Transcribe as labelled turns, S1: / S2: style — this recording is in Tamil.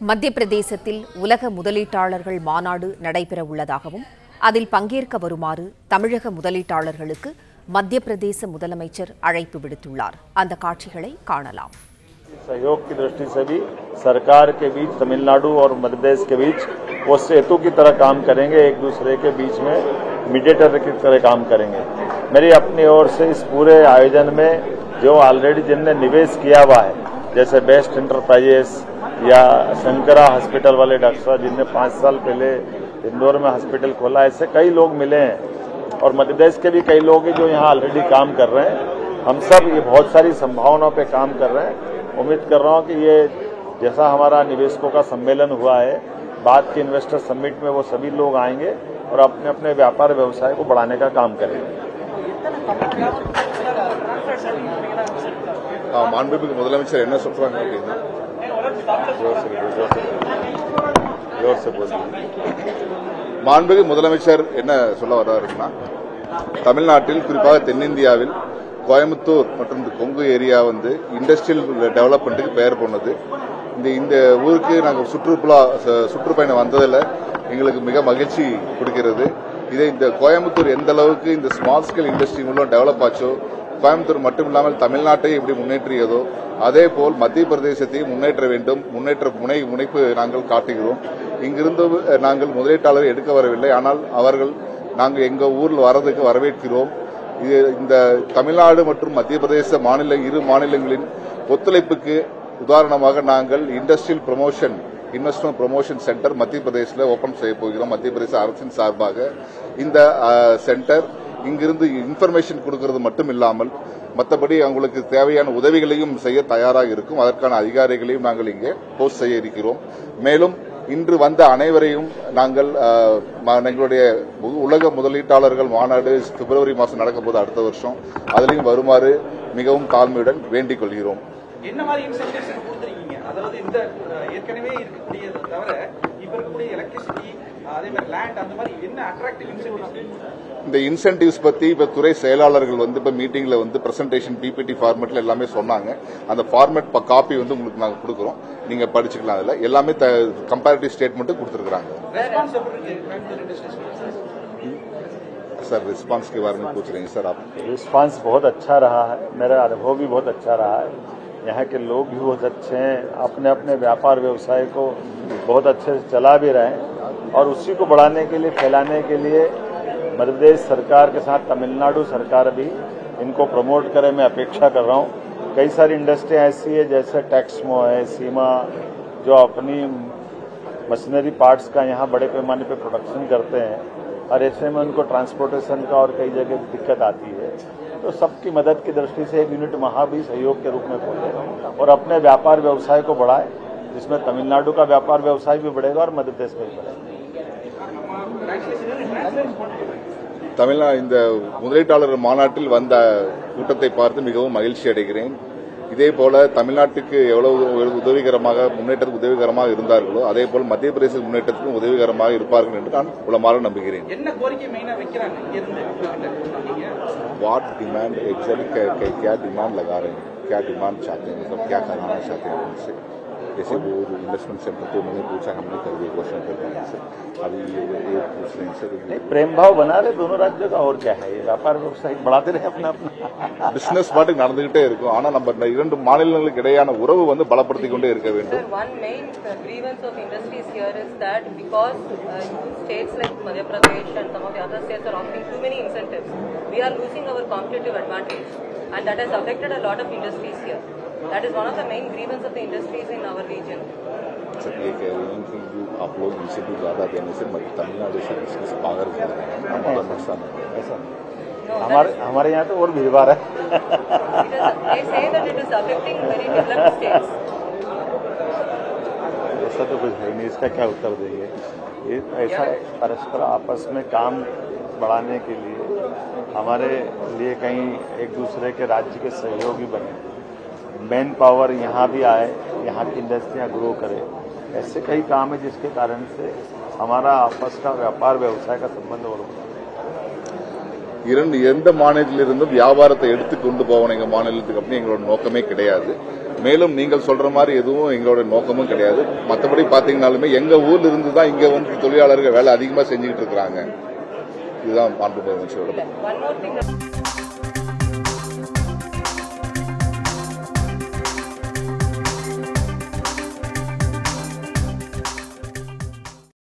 S1: மத்திய பிரதேசத்தில் உலக முதலீட்டாளர்கள் மாநாடு நடைபெற உள்ளதாகவும் அதில் பங்கேற்க வருமாறு தமிழக முதலீட்டாளர்களுக்கு மத்திய பிரதேச முதலமைச்சர் அழைப்பு விடுத்துள்ளார். அந்த காட்சிகளை காணலாம்.
S2: सहयोग की दृष्टि से भी सरकार के बीच तमिलनाडु और मध्य प्रदेश के बीच वो सेतु की तरह काम करेंगे, एक दूसरे के बीच में मीडिएटर की तरह काम करेंगे। मेरी अपनी ओर से इस पूरे आयोजन में जो ऑलरेडी जिनने निवेश किया हुआ है, जैसे बेस्ट इंटरप्राइजेस या शंकरा हॉस्पिटल वाले डॉक्टर साहब जिनने 5 साल पहले इंदौर में हॉस्पिटल खोला, ऐसे कई लोग मिले हैं और मध्य प्रदेश के भी कई लोग हैं जो यहाँ ऑलरेडी काम कर रहे हैं। हम सब ये बहुत सारी संभावनाओं पे काम कर रहे हैं। उम्मीद कर रहा हूं कि ये जैसा हमारा निवेशकों का सम्मेलन हुआ है, बाद के इन्वेस्टर समिट में वो सभी लोग आएंगे और अपने अपने व्यापार व्यवसाय को बढ़ाने का काम करेंगे।
S3: மாண்புமிகு முதலமைச்சர் என்ன சொல்றாங்க அப்படின்னா மாண்புமிகு முதலமைச்சர் என்ன சொல்ல வர்றாருன்னா, தமிழ்நாட்டில் குறிப்பாக தென்னிந்தியாவில் கோயம்புத்தூர் மற்றும் கொங்கு ஏரியா இண்டஸ்ட்ரியல் டெவலப்மெண்ட்டுக்கு பெயர் போனது. இந்த ஊருக்கு நாங்கள் சுற்றுப்பயணம் வந்ததில் எங்களுக்கு மிக மகிழ்ச்சி கொடுக்கிறது. இதை இந்த கோயம்புத்தூர் எந்த அளவுக்கு இந்த ஸ்மால் ஸ்கேல் இண்டஸ்ட்ரி மூலம் டெவலப் ஆச்சோ, கோயம்புத்தூர் மட்டும் இல்லாமல் தமிழ்நாட்டை எப்படி முன்னேற்றியதோ அதே போல் மத்திய பிரதேசத்தையும் முன்னேற்ற வேண்டும். முன்னேற்ற முனைப்பு நாங்கள் காட்டுகிறோம். இங்கிருந்து நாங்கள் முதலீட்டாளரை எடுக்க வரவில்லை, ஆனால் நாங்கள் எங்க ஊரில் வரதுக்கு வரவேற்கிறோம். இந்த தமிழ்நாடு மற்றும் மத்திய பிரதேச இரு மாநிலங்களின் ஒத்துழைப்புக்கு உதாரணமாக நாங்கள் இன்வெஸ்ட்மெண்ட் ப்ரமோஷன் சென்டர் மத்திய பிரதேசத்தில் ஓபன் செய்ய போகிறோம். மத்திய பிரதேச அரசின் சார்பாக இந்த சென்டர் இங்கிருந்து இன்ஃபர்மேஷன் கொடுக்கிறது மட்டும் இல்லாமல் மற்றபடி அவங்களுக்கு தேவையான உதவிகளையும் செய்ய தயாராக இருக்கும். அதற்கான அதிகாரிகளையும் நாங்கள் இங்கே போஸ்ட் செய்ய இருக்கிறோம். மேலும் இன்று வந்த அனைவரையும் நாங்கள் எங்களுடைய உலக முதலீட்டாளர்கள் மாநாடு பிப்ரவரி மாதம் நடக்கும் போது அடுத்த வருஷம் அதிலையும் வருமாறு மிகவும் தாழ்மையுடன் வேண்டிக் கொள்கிறோம்.
S4: என்ன மாதிரி இன்சென்டிவ்ஸ் கொடுத்திருக்கீங்க? அதாவது இந்த ஏற்கனவே இருக்கக்கூடியது தவிர இப்ப இருக்கக்கூடிய எலக்ட்ரிசிட்டி, அதே மாதிரி லேண்ட், அந்த மாதிரி என்ன அட்ராக்டிவ் இன்சென்டிவ்ஸ்?
S3: இந்த இன்சென்டிவ்ஸ் பத்தி இப்ப துறை செயலாளர்கள் இப்ப மீட்டிங்ல பிரசன்டேஷன் பிபிடி ஃபார்மேட்ல எல்லாமே சொன்னாங்க. அந்த ஃபார்மேட் காப்பி உங்களுக்கு நாங்க கொடுக்கிறோம், நீங்க படிச்சுக்கலாம். அதுல எல்லாமே கம்பேரிட்டிவ் ஸ்டேட்மெண்ட் கொடுத்திருக்காங்க. सर रिस्पांस के बारे में पूछ रहे हैं सर आप?
S2: रिस्पांस बहुत अच्छा रहा है, मेरा अनुभव भी बहुत अच्छा रहा है। यहाँ के लोग भी बहुत अच्छे हैं, अपने अपने व्यापार व्यवसाय को बहुत अच्छे से चला भी रहे हैं और उसी को बढ़ाने के लिए, फैलाने के लिए मध्य प्रदेश सरकार के साथ तमिलनाडु सरकार भी इनको प्रमोट करे, मैं अपेक्षा कर रहा हूँ। कई सारी इंडस्ट्रियाँ ऐसी है जैसे टेक्समो है, सीमा, जो अपनी मशीनरी पार्ट्स का यहाँ बड़े पैमाने पर प्रोडक्शन करते हैं और ऐसे में उनको ट्रांसपोर्टेशन का और कई जगह दिक्कत आती है। तो सबकी मदद की दृष्टि से एक यूनिट वहाँ भी सहयोग के रूप में खोले और अपने व्यापार व्यवसाय को बढ़ाए, जिसमें तमिलनाडु का व्यापार व्यवसाय भी बढ़ेगा और मध्य प्रदेश में भी बढ़ेगा.
S3: தமிழ்நாடு இந்த முதலீட்டாளர் மாநாட்டில் வந்த கூட்டத்தை பார்த்து மிகவும் மகிழ்ச்சி அடைகிறேன். இதே போல தமிழ்நாட்டுக்கு எவ்வளவு உதவிகரமாக முன்னேற்றத்துக்கு உதவிகரமாக இருந்தார்களோ அதே போல் மத்திய பிரதேச முன்னேற்றத்துக்கும் உதவிகரமாக இருப்பார்கள் என்று நான் உளமாற நம்புகிறேன்.
S4: என்ன கோரிக்கை மெயினா வைக்கிறாங்க?
S3: व्हाट डिमांड एक्चुअली क्या डिमांड लगा रहे हैं, क्या डिमांड चाहते हैं, मतलब क्या कराना चाहते हैं उनसे? जैसे वो इन्वेस्टमेंट सेंटर तो उन्होंने पूछा, हमने कर दिया क्वेश्चन करते हैं सर. अभी ये पूछ रहे हैं सर
S2: प्रेम भाव बना रहे दोनों राज्यों का, और क्या है, ये व्यापार व्यवसाय बढ़ाते रहे अपना
S3: பிசினஸ் பாட்டுக்கு நடந்துகிட்டே இருக்கும். ஆனா நம்ம இரண்டு மாநிலங்களுக்கு இடையான உறவு பலப்படுத்திக் கொண்டே இருக்க வேண்டும்.
S5: One main grievance of industries here is that because states like Madhya Pradesh and some of the other states are offering too many incentives, we are losing our competitive advantage, and that has affected a lot of industries here. That is one of the main grievances of the industries in our region.
S3: Sir ये कह रहे हैं कि आप लोग इंसेंटिव ज्यादा देने से तमिलनाडु से बिजनेस पागल हो रहे हैं, हमारा नुकसान है, ऐसा नहीं?
S2: हमारे यहाँ तो और भीड़भाड़ है.
S5: They say that it is affecting very developed states.
S2: ऐसा तो कुछ है नहीं, इसका क्या उत्तर देंगे? ये ऐसा परस्पर आपस में काम बढ़ाने के लिए हमारे लिए कहीं एक दूसरे के राज्य के सहयोगी बने, मैन पावर यहाँ भी आए, यहाँ की इंडस्ट्रियाँ ग्रो करे, ऐसे कई काम है जिसके कारण से हमारा आपस का व्यापार व्यवसाय का संबंध और
S3: எந்த மாநிலத்திலிருந்தும் வியாபாரத்தை எடுத்து கொண்டு போகணும் எங்க மாநிலத்துக்கு அப்படின்னு எங்களோட நோக்கமே கிடையாது. மேலும் நீங்கள் சொல்ற மாதிரி எதுவும் எங்களோட நோக்கமும் கிடையாது. மற்றபடி பாத்தீங்கன்னாலுமே எங்க ஊர்ல இருந்து தான் இங்க வந்து தொழிலாளர்கள் வேலை அதிகமா செஞ்சுக்கிட்டு இருக்கிறாங்க. இதுதான் மாண்புமிகு அமைச்சரோட.